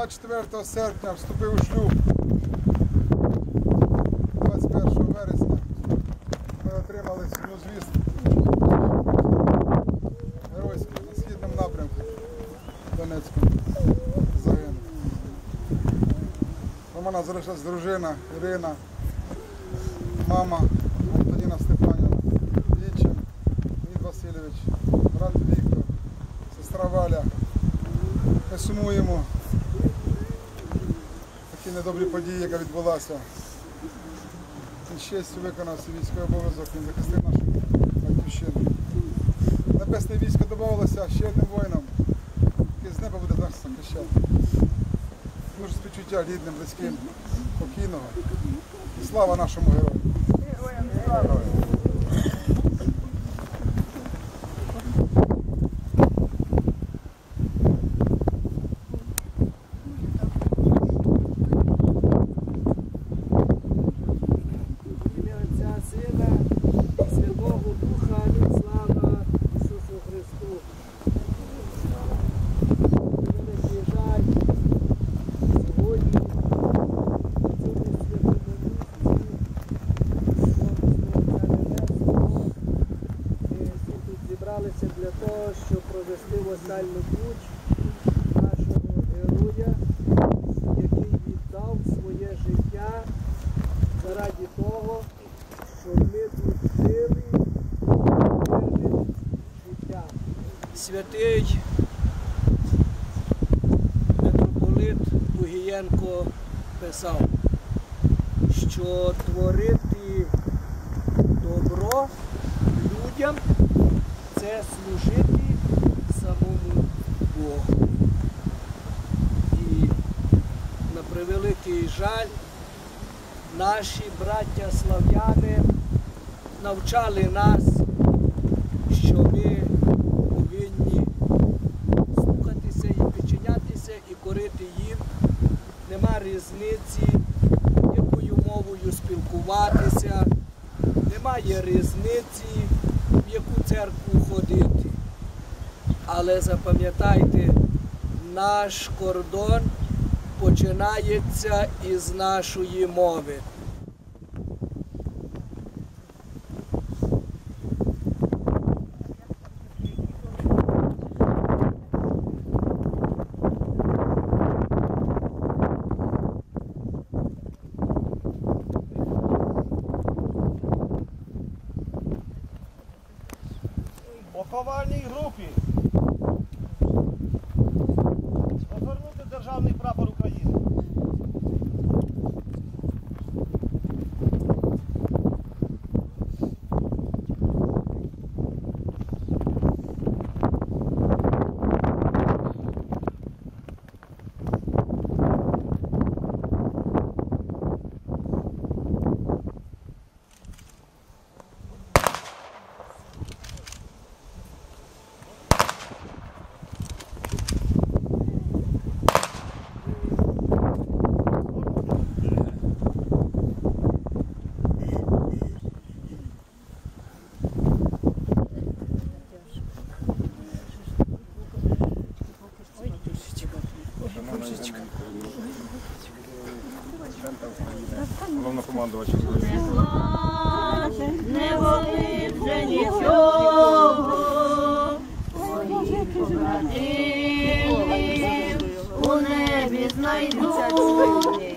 24 серпня вступив у шлюб. 21 вересня ми отримали сумну звістку. Геройську на східному напрямку Донецькому загинув. У мене залишилась дружина Ірина, мама Антоніна Степанівна, Вітчин Леонід Васильович, брат Віктор, сестра Валя. Ми сумуємо такі недобрі події, яка відбулася. Він з честю виконав свій військовий обов'язок, він захистив нашу батьківщину. Небесне військо додавалося ще одним воїнам, який з неба буде нас захищати. Дуже співчуття рідним, близьким, покійного. І слава нашому герою! Для того, щоб провести в останню путь нашого героя, який віддав своє життя заради того, щоб ми тут жили мирним життям. Святий митрополит Бугієнко писав, що творити добро людям – це служити самому Богу. І на превеликий жаль, наші браття слав'яни навчали нас, що ми повинні слухатися і підчинятися і корити їм. Нема різниці, якою мовою спілкуватися, немає різниці, в яку церкву ходити. Але запам'ятайте, наш кордон починається із нашої мови. Поховальній групі розгорнути державний прапор України. Головнокомандувач. Не болить вже нічого, своїх побратимів у небі знайду.